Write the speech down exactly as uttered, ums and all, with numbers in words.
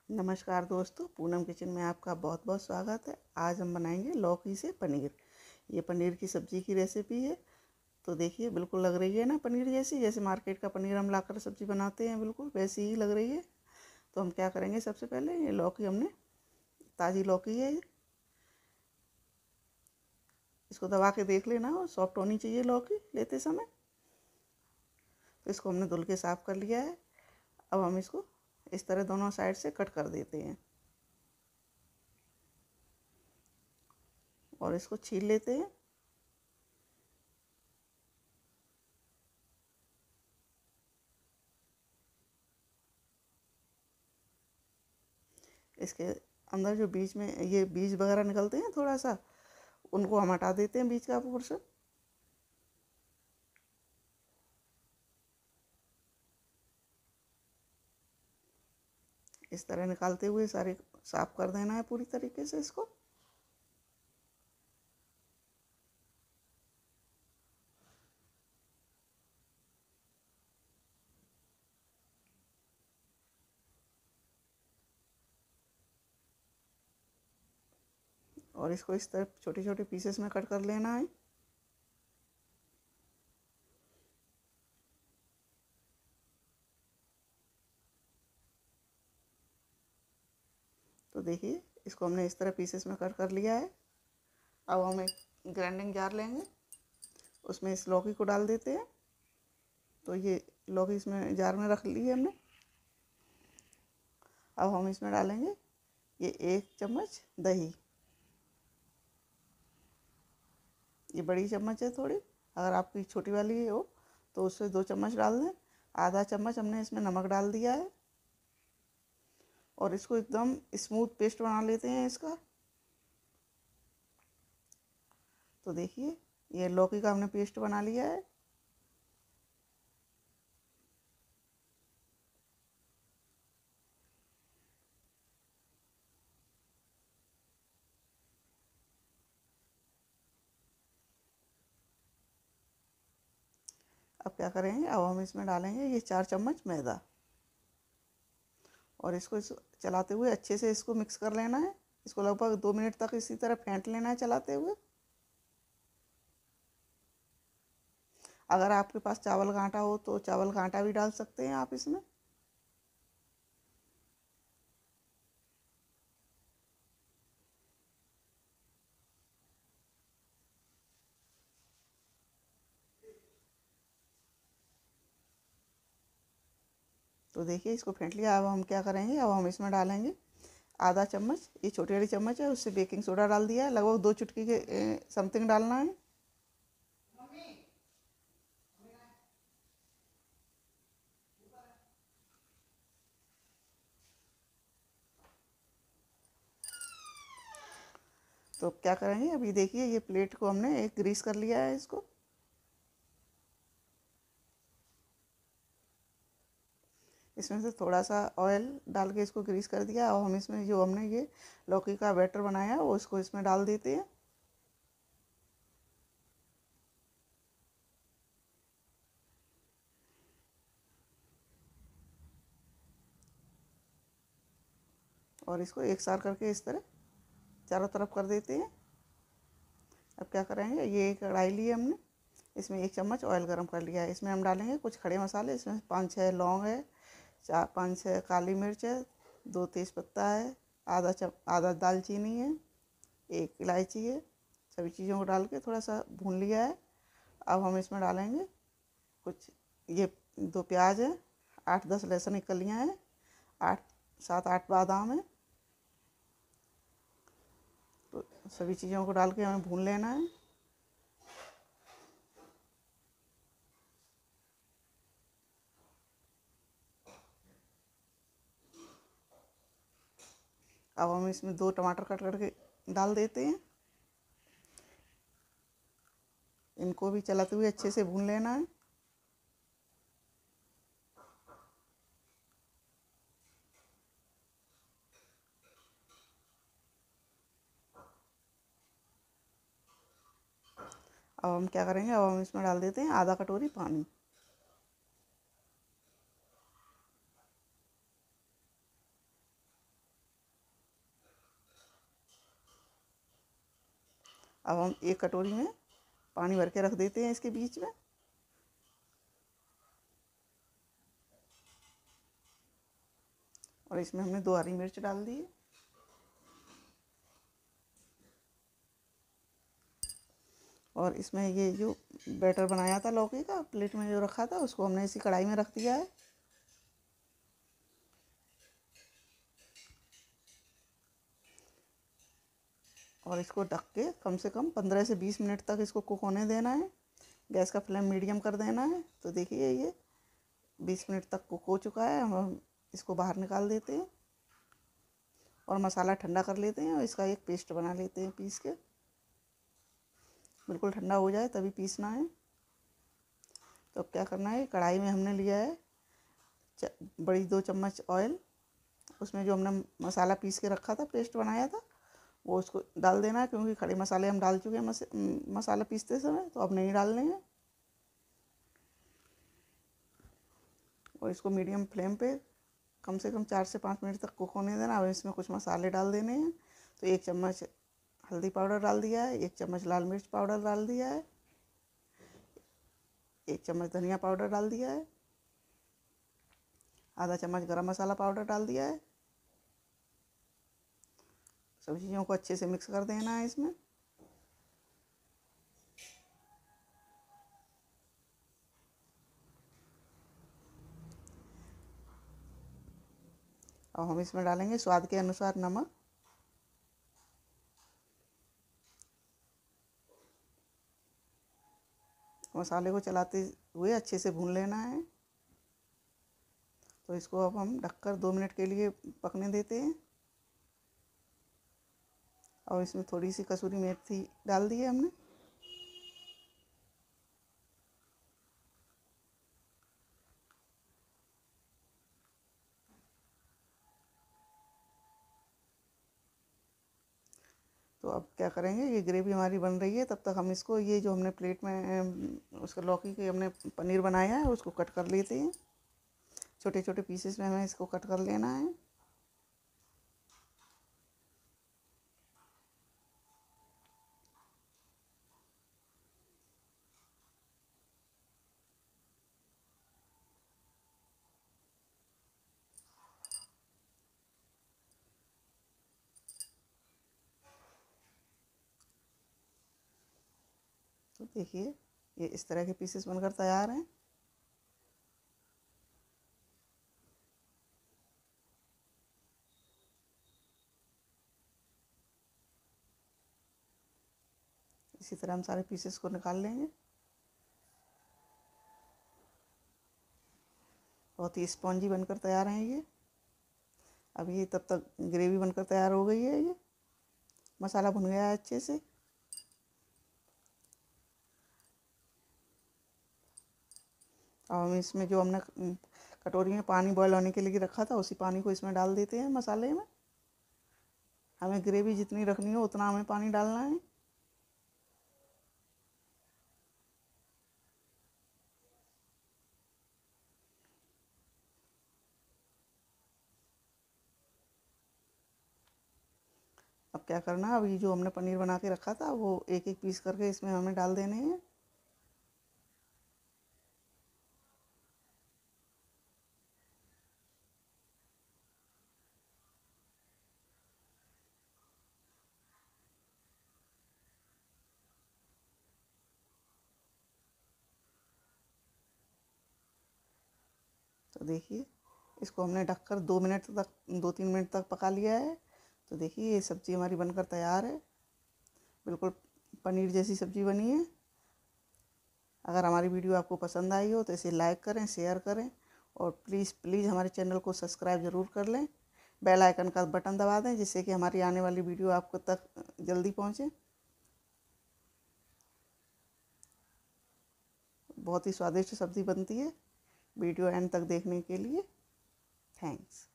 नमस्कार दोस्तों, पूनम किचन में आपका बहुत बहुत स्वागत है। आज हम बनाएंगे लौकी से पनीर। ये पनीर की सब्ज़ी की रेसिपी है। तो देखिए, बिल्कुल लग रही है ना पनीर जैसी, जैसे मार्केट का पनीर हम लाकर सब्ज़ी बनाते हैं, बिल्कुल वैसी ही लग रही है। तो हम क्या करेंगे, सबसे पहले ये लौकी हमने, ताज़ी लौकी है, इसको दबा के देख लेना और सॉफ्ट होनी चाहिए लौकी लेते समय। तो इसको हमने धुल के साफ़ कर लिया है। अब हम इसको इस तरह दोनों साइड से कट कर देते हैं और इसको छील लेते हैं। इसके अंदर जो बीच में ये बीज वगैरह निकलते हैं थोड़ा सा, उनको हम हटा देते हैं बीज का पोर्शन। इस तरह निकालते हुए सारे साफ कर देना है पूरी तरीके से इसको। और इसको इस तरह छोटे छोटे पीसेस में कट कर लेना है। तो देखिए, इसको हमने इस तरह पीसेस में कट कर लिया है। अब हम एक ग्राइंडिंग जार लेंगे, उसमें इस लौकी को डाल देते हैं। तो ये लौकी इसमें जार में रख ली है हमने। अब हम इसमें डालेंगे ये एक चम्मच दही। ये बड़ी चम्मच है थोड़ी, अगर आपकी छोटी वाली हो तो उससे दो चम्मच डाल दें। आधा चम्मच हमने इसमें नमक डाल दिया है और इसको एकदम स्मूथ पेस्ट बना लेते हैं इसका। तो देखिए, ये लौकी का हमने पेस्ट बना लिया है। अब क्या करेंगे, अब हम इसमें डालेंगे ये चार चम्मच मैदा और इसको इस चलाते हुए अच्छे से इसको मिक्स कर लेना है। इसको लगभग दो मिनट तक इसी तरह फेंट लेना है चलाते हुए। अगर आपके पास चावल का आटा हो तो चावल का आटा भी डाल सकते हैं आप इसमें। तो देखिए, इसको फेंट लिया। अब हम क्या करेंगे, अब हम इसमें डालेंगे आधा चम्मच, ये छोटी वाली चम्मच है उससे बेकिंग सोडा डाल दिया है, लगभग दो चुटकी के समथिंग डालना है। तो क्या करेंगे, अभी देखिए ये प्लेट को हमने एक ग्रीस कर लिया है इसको। इसमें से थोड़ा सा ऑयल डाल के इसको ग्रीस कर दिया और हम इसमें जो हमने ये लौकी का बैटर बनाया है वो इसको इसमें डाल देते हैं। और इसको एक सार करके इस तरह चारों तरफ कर देते हैं। अब क्या करेंगे, ये एक कढ़ाई ली है हमने, इसमें एक चम्मच ऑयल गरम कर लिया है। इसमें हम डालेंगे कुछ खड़े मसाले। इसमें पाँच छः लौंग है, चार पाँच छः काली मिर्च है, दो तेज़पत्ता है, आधा चम आधा दालचीनी है, एक इलायची है। सभी चीज़ों को डाल के थोड़ा सा भून लिया है। अब हम इसमें डालेंगे कुछ, ये दो प्याज है, आठ दस लहसुन की कलियाँ हैं, आठ सात आठ बादाम है। तो सभी चीज़ों को डाल के हमें भून लेना है। अब हम इसमें दो टमाटर कट करके डाल देते हैं। इनको भी चलाते हुए अच्छे से भून लेना है। अब हम क्या करेंगे, अब हम इसमें डाल देते हैं आधा कटोरी पानी। अब हम एक कटोरी में पानी भर के रख देते हैं इसके बीच में। और इसमें हमने दो हरी मिर्च डाल दी है। और इसमें ये जो बैटर बनाया था लौकी का प्लेट में जो रखा था उसको हमने इसी कढ़ाई में रख दिया है। और इसको ढक के कम से कम पंद्रह से बीस मिनट तक इसको कुक होने देना है। गैस का फ्लेम मीडियम कर देना है। तो देखिए ये बीस मिनट तक कुक हो चुका है। हम इसको बाहर निकाल देते हैं और मसाला ठंडा कर लेते हैं और इसका एक पेस्ट बना लेते हैं पीस के। बिल्कुल ठंडा हो जाए तभी पीसना है। तो अब क्या करना है, कढ़ाई में हमने लिया है बड़ी दो चम्मच ऑयल। उसमें जो हमने मसाला पीस के रखा था, पेस्ट बनाया था, वो उसको डाल देना है। क्योंकि खड़े मसाले हम डाल चुके हैं मस, मसाला पीसते समय, तो अब नहीं डालने हैं। और इसको मीडियम फ्लेम पे कम से कम चार से पाँच मिनट तक कुक होने देना। अब इसमें कुछ मसाले डाल देने हैं। तो एक चम्मच हल्दी पाउडर डाल दिया है, एक चम्मच लाल मिर्च पाउडर डाल दिया है, एक चम्मच धनिया पाउडर डाल दिया है, आधा चम्मच गरम मसाला पाउडर डाल दिया है। सब चीज़ों को अच्छे से मिक्स कर देना है इसमें। और हम इसमें डालेंगे स्वाद के अनुसार नमक। मसाले को चलाते हुए अच्छे से भून लेना है। तो इसको अब हम ढककर दो मिनट के लिए पकने देते हैं। और इसमें थोड़ी सी कसूरी मेथी डाल दी है हमने। तो अब क्या करेंगे, ये ग्रेवी हमारी बन रही है, तब तक हम इसको ये जो हमने प्लेट में उसका लौकी के हमने पनीर बनाया है उसको कट कर लेते हैं। छोटे छोटे पीसेस में हमें इसको कट कर लेना है। तो देखिए ये इस तरह के पीसेस बनकर तैयार हैं। इसी तरह हम सारे पीसेस को निकाल लेंगे। बहुत ही स्पॉन्जी बनकर तैयार हैं ये। अब ये तब तक ग्रेवी बनकर तैयार हो गई है। ये मसाला भुन गया है अच्छे से। और हम इसमें जो हमने कटोरी में पानी बॉयल होने के लिए रखा था उसी पानी को इसमें डाल देते हैं मसाले में। हमें ग्रेवी जितनी रखनी हो उतना हमें पानी डालना है। अब क्या करना है, अब ये जो हमने पनीर बना के रखा था वो एक एक पीस करके इसमें हमें डाल देने हैं। तो देखिए इसको हमने ढककर दो मिनट तक दो तीन मिनट तक पका लिया है। तो देखिए ये सब्ज़ी हमारी बनकर तैयार है। बिल्कुल पनीर जैसी सब्ज़ी बनी है। अगर हमारी वीडियो आपको पसंद आई हो तो इसे लाइक करें, शेयर करें और प्लीज़ प्लीज़ हमारे चैनल को सब्सक्राइब ज़रूर कर लें। बेल आइकन का बटन दबा दें जिससे कि हमारी आने वाली वीडियो आपको तक जल्दी पहुँचे। बहुत ही स्वादिष्ट सब्ज़ी बनती है। वीडियो एंड तक देखने के लिए थैंक्स।